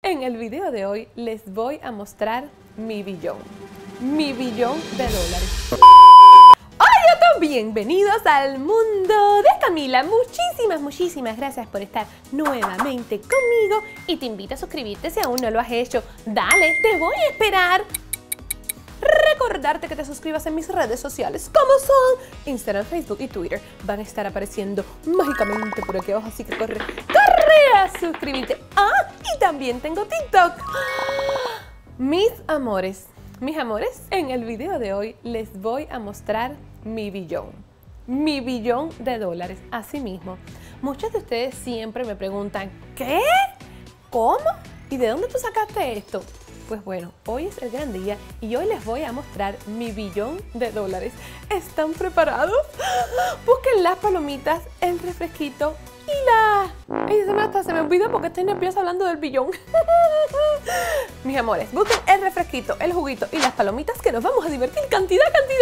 En el video de hoy les voy a mostrar mi billón de dólares. Hola, bienvenidos al mundo de Camila. Muchísimas gracias por estar nuevamente conmigo y te invito a suscribirte si aún no lo has hecho. Dale, te voy a esperar. Recordarte que te suscribas en mis redes sociales, como son Instagram, Facebook y Twitter. Van a estar apareciendo mágicamente por aquí abajo, así que corre a suscribirte. Y también tengo TikTok. Mis amores, en el video de hoy les voy a mostrar mi billón de dólares. Así mismo, muchos de ustedes siempre me preguntan, ¿qué? ¿Cómo? ¿Y de dónde tú sacaste esto? Pues bueno, hoy es el gran día y hoy les voy a mostrar mi billón de dólares. ¿Están preparados? Busquen las palomitas, el refresquito y la... Ay, se me olvidó porque estoy nerviosa hablando del billón. Mis amores, busquen el refresquito, el juguito y las palomitas que nos vamos a divertir cantidad.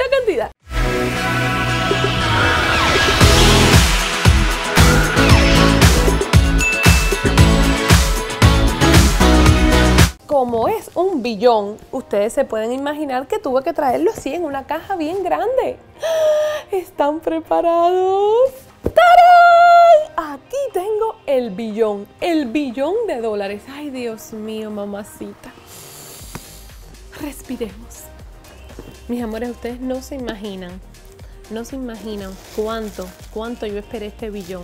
Como es un billón, ustedes se pueden imaginar que tuve que traerlo así en una caja bien grande. ¿Están preparados? ¡Tarán! Aquí tengo el billón de dólares. Ay, Dios mío, mamacita. Respiremos. Mis amores, ustedes no se imaginan cuánto yo esperé este billón.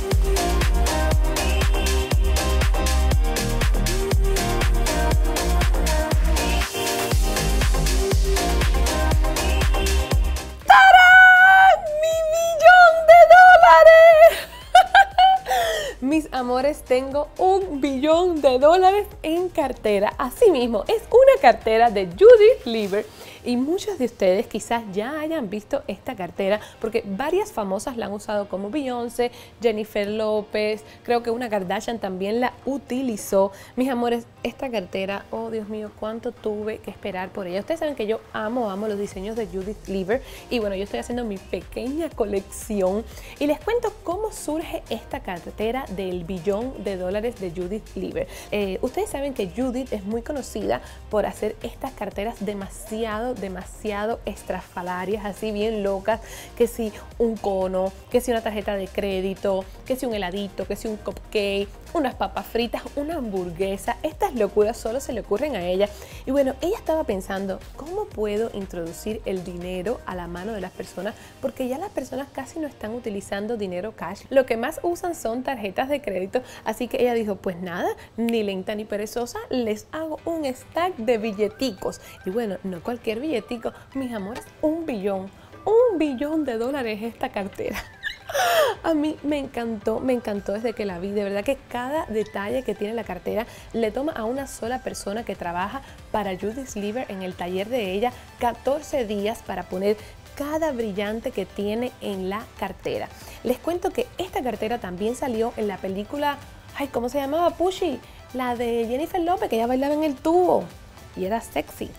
Mis amores, tengo un billón de dólares en cartera. Así mismo, es una cartera de Judith Leiber. Y muchos de ustedes quizás ya hayan visto esta cartera porque varias famosas la han usado, como Beyoncé, Jennifer López, creo que una Kardashian también la utilizó. Mis amores, esta cartera, oh Dios mío, cuánto tuve que esperar por ella. Ustedes saben que yo amo los diseños de Judith Leiber y bueno, yo estoy haciendo mi pequeña colección y les cuento cómo surge esta cartera del billón de dólares de Judith Leiber. Ustedes saben que Judith es muy conocida por hacer estas carteras demasiado estrafalarias, así bien locas, que si un cono, que si una tarjeta de crédito, que si un heladito, que si un cupcake, unas papas fritas, una hamburguesa. Estas locuras solo se le ocurren a ella. Y bueno, ella estaba pensando, ¿cómo puedo introducir el dinero a la mano de las personas? Porque ya las personas casi no están utilizando dinero cash. Lo que más usan son tarjetas de crédito. Así que ella dijo, pues nada, ni lenta ni perezosa, les hago un stack de billeticos. Y bueno, no cualquier billetico, mis amores, un billón de dólares esta cartera. A mí me encantó desde que la vi. De verdad que cada detalle que tiene la cartera le toma a una sola persona que trabaja para Judith Leiber en el taller de ella 14 días para poner cada brillante que tiene en la cartera. Les cuento que esta cartera también salió en la película, ay, ¿cómo se llamaba, Pushy? La de Jennifer López, que ella bailaba en el tubo y era sexy.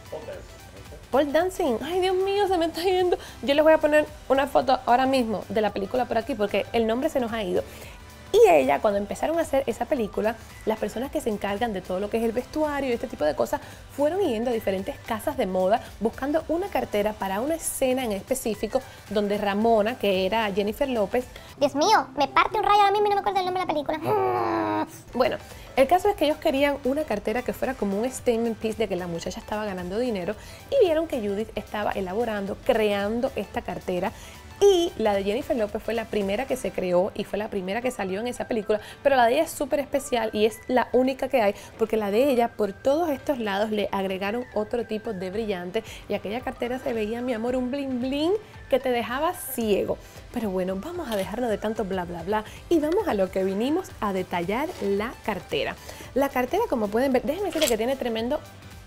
Pole dancing. Ay, Dios mío, se me está yendo. Yo les voy a poner una foto ahora mismo de la película por aquí porque el nombre se nos ha ido. Y ella, cuando empezaron a hacer esa película, las personas que se encargan de todo lo que es el vestuario y este tipo de cosas, fueron yendo a diferentes casas de moda buscando una cartera para una escena en específico donde Ramona, que era Jennifer López... Dios mío, me parte un rayo ahora mismo y no me acuerdo el nombre de la película. Bueno, el caso es que ellos querían una cartera que fuera como un statement piece de que la muchacha estaba ganando dinero y vieron que Judith estaba elaborando, creando esta cartera. Y la de Jennifer López fue la primera que se creó y fue la primera que salió en esa película, pero la de ella es súper especial y es la única que hay porque la de ella por todos estos lados le agregaron otro tipo de brillante y aquella cartera se veía, mi amor, un bling bling que te dejaba ciego. Pero bueno, vamos a dejarlo de tanto bla bla bla y vamos a lo que vinimos a detallar la cartera. La cartera, como pueden ver, déjenme decirles que tiene tremendo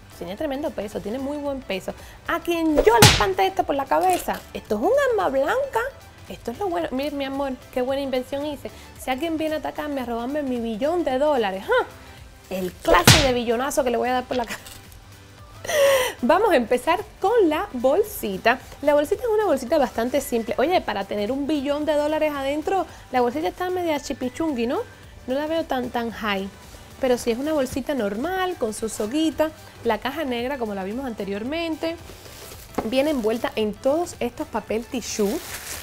peso, tiene muy buen peso. A quien yo le espante esto por la cabeza, esto es un arma blanca. Esto es lo bueno. Mire, mi amor, qué buena invención hice. Si alguien viene a atacarme, a robarme mi billón de dólares, el clase de billonazo que le voy a dar por la cabeza. Vamos a empezar con la bolsita. La bolsita es una bolsita bastante simple. Oye, para tener un billón de dólares adentro, la bolsita está media chipichungui, ¿no? No la veo tan high. pero si es una bolsita normal con su soguita, la caja negra como la vimos anteriormente, viene envuelta en todos estos papel tissue.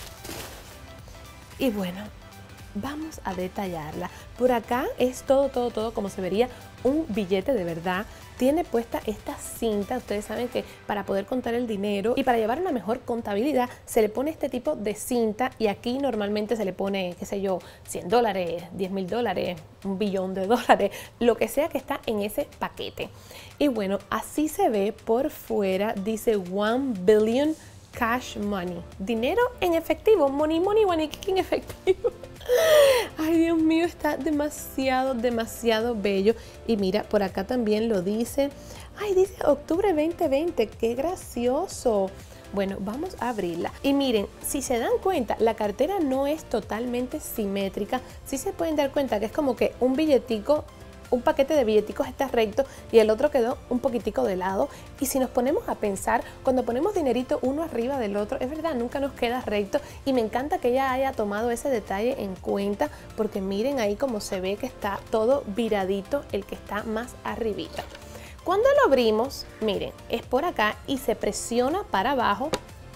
Y bueno, vamos a detallarla. Por acá es todo como se vería un billete de verdad. Tiene puesta esta cinta, ustedes saben que para poder contar el dinero y para llevar una mejor contabilidad se le pone este tipo de cinta, y aquí normalmente se le pone, qué sé yo, $100, $10.000, $1 billón, lo que sea que está en ese paquete. Y bueno, así se ve por fuera, dice 1 billion cash money, dinero en efectivo, money, en efectivo. Ay, Dios mío, está demasiado bello. Y mira, por acá también lo dice. Ay, dice octubre 2020, qué gracioso. Bueno, vamos a abrirla. Y miren, si se dan cuenta, la cartera no es totalmente simétrica. Sí se pueden dar cuenta que es como que un billetico, un paquete de billeticos está recto y el otro quedó un poquitico de lado. Y si nos ponemos a pensar, cuando ponemos dinerito uno arriba del otro, es verdad, nunca nos queda recto, y me encanta que ella haya tomado ese detalle en cuenta, porque miren ahí como se ve que está todo viradito el que está más arribita. Cuando lo abrimos, miren, es por acá y se presiona para abajo.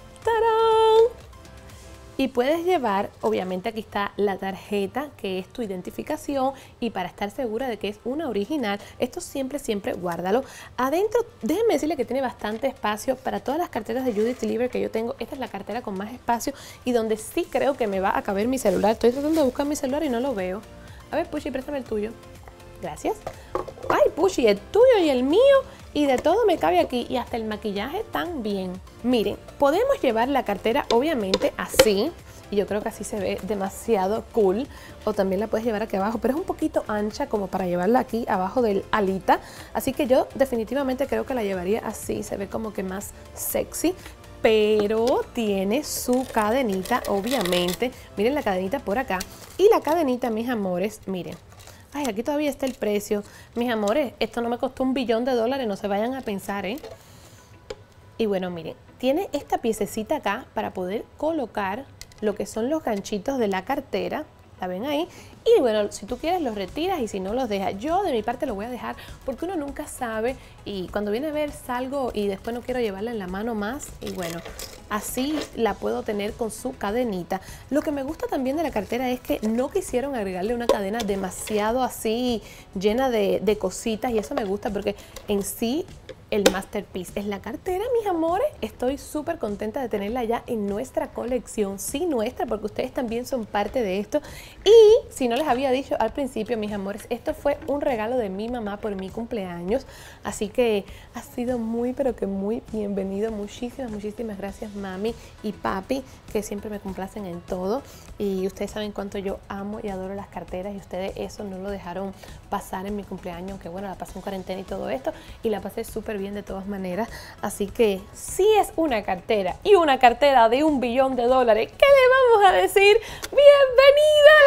¡Tarán! Y puedes llevar, obviamente aquí está la tarjeta que es tu identificación, y para estar segura de que es una original, esto siempre guárdalo. Adentro, déjenme decirle que tiene bastante espacio para todas las carteras de Judith Lieber que yo tengo. Esta es la cartera con más espacio y donde sí creo que me va a caber mi celular. Estoy tratando de buscar mi celular y no lo veo. A ver, Pushy, préstame el tuyo. Gracias. Ay, Pushy, el tuyo y el mío, y de todo me cabe aquí, y hasta el maquillaje también. Miren, podemos llevar la cartera obviamente así, y yo creo que así se ve demasiado cool, o también la puedes llevar aquí abajo, pero es un poquito ancha como para llevarla aquí abajo del alita, así que yo definitivamente creo que la llevaría así, se ve como que más sexy. Pero tiene su cadenita, obviamente. Miren la cadenita por acá, y la cadenita, mis amores, miren. Ay, aquí todavía está el precio. Mis amores, esto no me costó $1 billón, no se vayan a pensar, ¿eh? Y bueno, miren, tiene esta piececita acá para poder colocar lo que son los ganchitos de la cartera. ¿La ven ahí? Y bueno, si tú quieres los retiras, y si no los dejas. Yo de mi parte lo voy a dejar porque uno nunca sabe, y cuando viene a ver salgo y después no quiero llevarla en la mano más, y bueno, así la puedo tener con su cadenita. Lo que me gusta también de la cartera es que no quisieron agregarle una cadena demasiado así llena de cositas, y eso me gusta porque en sí el masterpiece es la cartera, mis amores. Estoy súper contenta de tenerla ya en nuestra colección. Sí, nuestra, porque ustedes también son parte de esto. Y si no les había dicho al principio, mis amores, esto fue un regalo de mi mamá por mi cumpleaños. Así que ha sido muy, pero que muy bienvenido. Muchísimas gracias, mami y papi, que siempre me complacen en todo. Y ustedes saben cuánto yo amo y adoro las carteras, y ustedes eso no lo dejaron pasar en mi cumpleaños, aunque bueno, la pasé en cuarentena y todo esto, y la pasé súper bien de todas maneras. Así que si es una cartera, y una cartera de $1 billón, ¿qué le vamos a decir? ¡Bienvenida a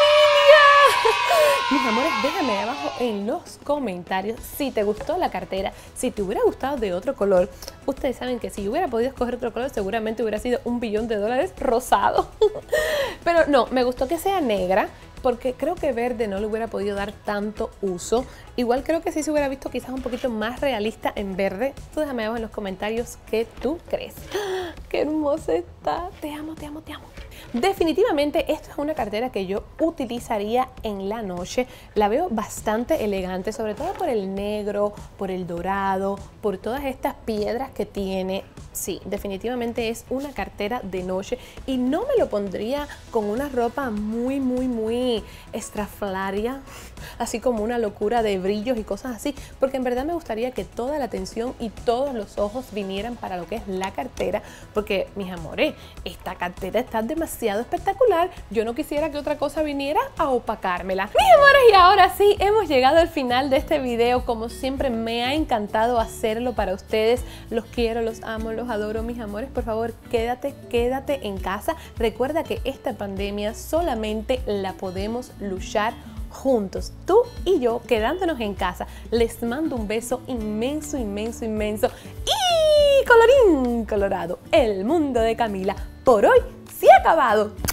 la familia! Mis amores, déjame abajo en los comentarios si te gustó la cartera, si te hubiera gustado de otro color. Ustedes saben que si yo hubiera podido escoger otro color, seguramente hubiera sido $1 billón rosado. Pero no, me gustó que sea negra, porque creo que verde no le hubiera podido dar tanto uso. Igual creo que sí se hubiera visto quizás un poquito más realista en verde. Tú déjame abajo en los comentarios qué tú crees. ¡Ah! ¡Qué hermosa está! Te amo, te amo, te amo. Definitivamente esto es una cartera que yo utilizaría en la noche. La veo bastante elegante, sobre todo por el negro, por el dorado, por todas estas piedras que tiene. Sí, definitivamente es una cartera de noche, y no me lo pondría con una ropa muy estrafalaria, así como una locura de brillos y cosas así, porque en verdad me gustaría que toda la atención y todos los ojos vinieran para lo que es la cartera, porque mis amores, esta cartera está demasiado espectacular. Yo no quisiera que otra cosa viniera a opacármela. Mis amores, y ahora sí, hemos llegado al final de este video. Como siempre, me ha encantado hacerlo para ustedes. Los quiero, los amo, los adoro, mis amores. Por favor, quédate en casa. Recuerda que esta pandemia solamente la podemos luchar juntos, tú y yo, quedándonos en casa. Les mando un beso inmenso. Y colorín colorado, el mundo de Camila por hoy se ha acabado.